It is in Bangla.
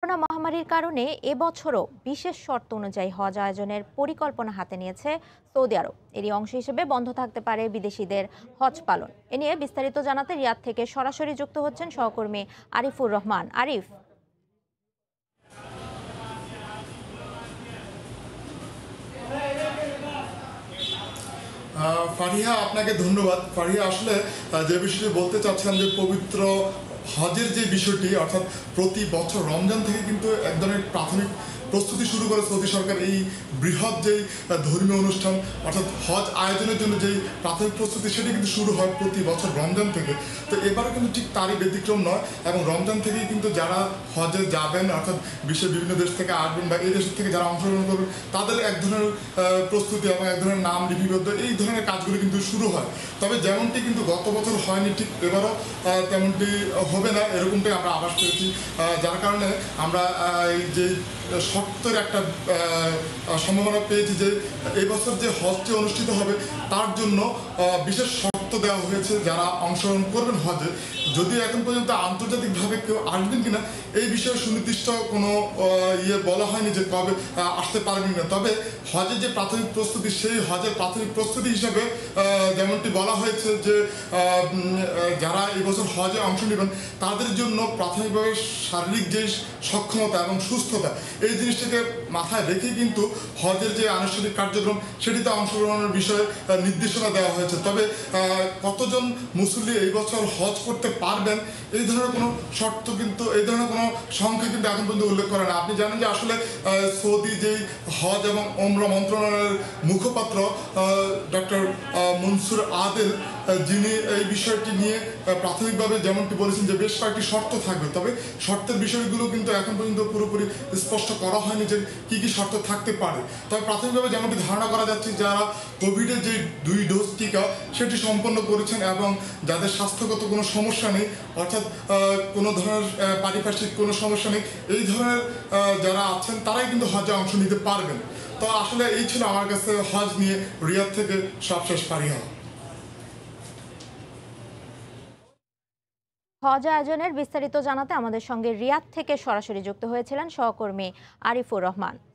করোনা মহামারীর কারণে এবছরও বিশেষ শর্ত অনুযায়ী হজ আয়োজনের পরিকল্পনা হাতে নিয়েছে সৌদি আরব। এরই অংশ হিসেবে বন্ধ থাকতে পারে বিদেশিদের হজ পালন। এ নিয়ে বিস্তারিত জানাতে রিয়াদ থেকে সরাসরি যুক্ত হচ্ছেন সহকর্মী আরিফুর রহমান। আরিফ, ফারিহা, আপনাকে ধন্যবাদ। ফারিহা, আসলে যে বিষয়টি বলতে চাচ্ছিলাম যে পবিত্র হজের যে বিষয়টি, অর্থাৎ প্রতি বছর রমজান থেকে কিন্তু এক ধরনের প্রাথমিক প্রস্তুতি শুরু করে সৌদি সরকার এই বৃহৎ যেই ধর্মীয় অনুষ্ঠান অর্থাৎ হজ আয়োজনের জন্য যেই প্রাথমিক প্রস্তুতি সেটি কিন্তু শুরু হয় প্রতি বছর রমজান থেকে। তো এবারও কিন্তু ঠিক তারই ব্যতিক্রম নয়, এবং রমজান থেকেই কিন্তু যারা হজে যাবেন অর্থাৎ বিশ্বের বিভিন্ন দেশ থেকে আসবেন বা এই দেশ থেকে যারা অংশগ্রহণ করবেন তাদের এক ধরনের প্রস্তুতি এবং এক ধরনের নাম লিপিবদ্ধ এই ধরনের কাজগুলো কিন্তু শুরু হয়। তবে যেমনটি কিন্তু গত বছর হয়নি, ঠিক এবারও তেমনটি হবে না এরকমটাই আমরা আভাস পেয়েছি, যার কারণে আমরা এই যে শর্তের একটা সম্ভাবনা পেয়েছি যে এই বছর যে হজটি অনুষ্ঠিত হবে তার জন্য বিশেষ শর্ত দেওয়া হয়েছে যারা অংশগ্রহণ করবেন হজে। যদিও এখন পর্যন্ত আন্তর্জাতিকভাবে কেউ আসবেন কিনা এই বিষয়ে সুনির্দিষ্ট কোনো বলা হয়নি যে কবে আসতে পারবেন না, তবে হজের যে প্রাথমিক প্রস্তুতি সেই হজের প্রাথমিক প্রস্তুতি হিসাবে যেমনটি বলা হয়েছে যে যারা এই বছর হজে অংশ নেবেন তাদের জন্য প্রাথমিকভাবে শারীরিক যে সক্ষমতা এবং সুস্থতা এই জিনিসটাকে মাথায় রেখে কিন্তু হজের যে আনুষ্ঠানিক কার্যক্রম সেটিতে অংশগ্রহণের বিষয়ে নির্দেশনা দেওয়া হয়েছে। তবে কতজন মুসল্লি এই বছর হজ করতে পারবেন এই ধরনের কোনো শর্ত কিন্তু এই ধরনের কোনো সংখ্যা কিন্তু এখন পর্যন্ত উল্লেখ করে না। আপনি জানেন যে আসলে সৌদি যেই হজ এবং ওমরা মন্ত্রণালয়ের মুখপাত্র ডক্টর মনসুর আদেল, যিনি এই বিষয়টি নিয়ে প্রাথমিকভাবে যেমনটি বলেছেন যে বেশ কয়েকটি শর্ত থাকবে, তবে শর্তের বিষয়গুলো কিন্তু এখন পর্যন্ত পুরোপুরি স্পষ্ট করা হয়নি যে কী কী শর্ত থাকতে পারে। তবে প্রাথমিকভাবে যেমনটি ধারণা করা যাচ্ছে যারা কোভিডের যে 2 ডোজ টিকা সেটি সম্পন্ন করেছেন এবং যাদের স্বাস্থ্যগত কোনো সমস্যা নেই অর্থাৎ কোনো ধরনের পারিপার্শ্বিক কোনো সমস্যা নেই এই ধরনের যারা আছেন তারাই কিন্তু হজে অংশ নিতে পারবেন। তো আসলে এই ছিল আমার কাছে হজ নিয়ে রিয়াদ থেকে সবশেষ ফারিহা। হজ আয়োজনের বিস্তারিত জানাতে আমাদের সঙ্গে রিয়াদ থেকে সরাসরি যুক্ত হয়েছিলেন সহকর্মী আরিফুর রহমান।